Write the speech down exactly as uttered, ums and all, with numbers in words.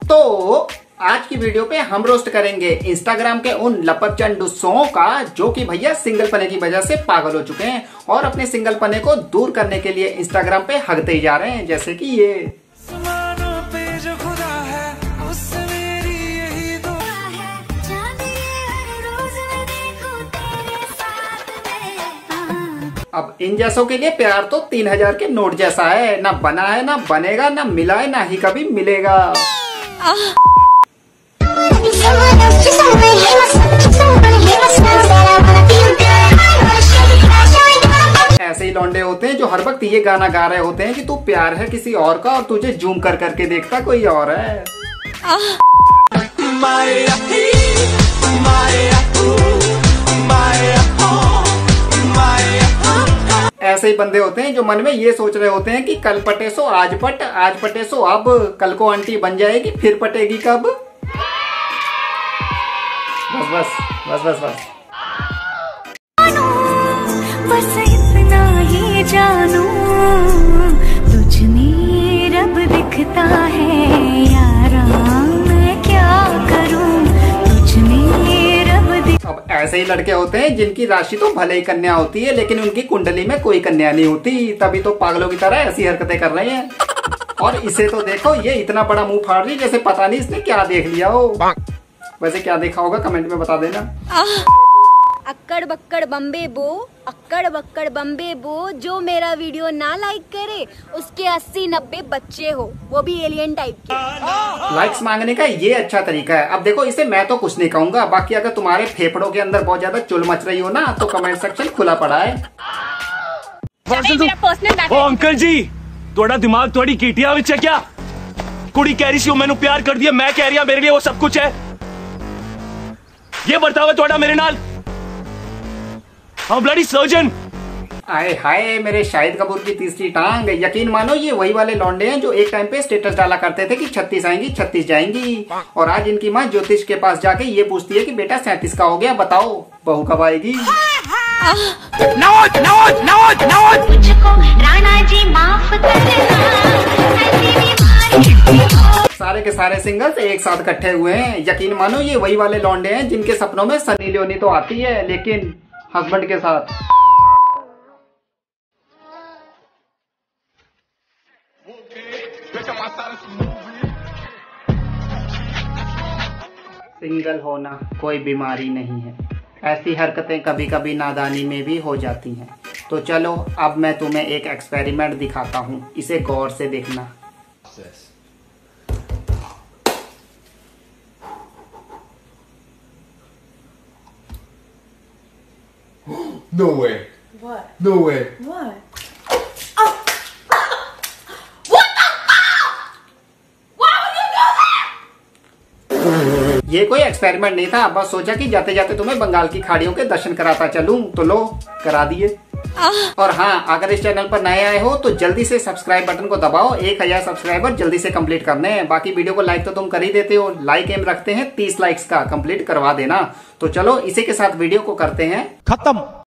तो आज की वीडियो पे हम रोस्ट करेंगे इंस्टाग्राम के उन लपरचंडुसों का जो कि भैया सिंगल पने की वजह से पागल हो चुके हैं और अपने सिंगल पने को दूर करने के लिए इंस्टाग्राम पे हगते ही जा रहे हैं, जैसे कि ये। अब इन जैसों के लिए प्यार तो तीन हजार के नोट जैसा है, ना बना है, ना बनेगा, ना मिला है, ना ही कभी मिलेगा। ऐसे ही लौंडे होते हैं जो हर वक्त ये गाना गा रहे होते हैं कि तू प्यार है किसी और का और तुझे जूम कर करके देखता कोई और है। ऐसे ही बंदे होते हैं जो मन में ये सोच रहे होते हैं कि कल पटे सो आज पट, आज पटे सो अब, कल को आंटी बन जाएगी फिर पटेगी कब। बस बस बस बस बस बस इतना ही जानू तुझ में रब दिखता है यारा, मैं क्या करूं तुझ में रब दिख। अब ऐसे ही लड़के होते हैं जिनकी राशि तो भले ही कन्या होती है लेकिन उनकी कुंडली में कोई कन्या नहीं होती, तभी तो पागलों की तरह ऐसी हरकतें कर रहे हैं। और इसे तो देखो, ये इतना बड़ा मुंह फाड़ रही जैसे पता नहीं इसने क्या देख लिया हो। वैसे क्या देखा होगा कमेंट में बता देना। अक्कड़ बक्कड़ बम्बे बो, अक्कड़ बक्कड़ बम्बे बो, जो मेरा वीडियो ना लाइक करे उसके अस्सी नब्बे बच्चे हो, वो भी एलियन टाइप के। लाइक्स मांगने का ये अच्छा तरीका है। अब देखो, इसे मैं तो कुछ नहीं कहूंगा, बाकी अगर तुम्हारे फेफड़ों के अंदर बहुत ज्यादा चुल मच रही हो ना तो कमेंट सेक्शन खुला पड़ा है। ओ अंकल जी, थोड़ा दिमाग थोड़ी कीटिया विच है क्या? कुड़ी कह रही सी मैंने प्यार कर दिया, मैं कह रही हूं मेरे लिए वो सब कुछ है। ये बर्ताव है थोड़ा मेरे नाल। हाँ ब्लडी सर्जन। आए हाय मेरे शाहिद कपूर की तीसरी टांग। यकीन मानो ये वही वाले लौंडे हैं जो एक टाइम पे स्टेटस डाला करते थे कि छत्तीस आएंगी छत्तीस जाएंगी, और आज इनकी माँ ज्योतिष के पास जाके ये पूछती है कि बेटा सैंतीस का हो गया, बताओ बहू कब आएगी। नौज, नौज, नौज, नौज। मुझको राणा जी माफ सारे के सारे सिंगल्स एक साथ इकट्ठे हुए हैं। यकीन मानो ये वही वाले लौंडे हैं जिनके सपनों में सनी लियोनी तो आती है लेकिन हस्बैंड के साथ। सिंगल होना कोई बीमारी नहीं है, ऐसी हरकतें कभी कभी नादानी में भी हो जाती हैं। तो चलो अब मैं तुम्हें एक एक्सपेरिमेंट दिखाता हूँ, इसे गौर से देखना। No way. What? No way. What? Oh. What the fuck? Why would you do that? ये कोई एक्सपेरिमेंट नहीं था, बस सोचा कि जाते जाते तुम्हें बंगाल की खाड़ियों के दर्शन कराता चलूं, तो लो करा दिए। और हाँ, अगर इस चैनल पर नए आए हो तो जल्दी से सब्सक्राइब बटन को दबाओ, एक हजार सब्सक्राइबर जल्दी से कंप्लीट करने हैं। बाकी वीडियो को लाइक तो तुम कर ही देते हो, लाइक एम रखते हैं तीस लाइक्स का, कंप्लीट करवा देना। तो चलो इसी के साथ वीडियो को करते हैं खत्म।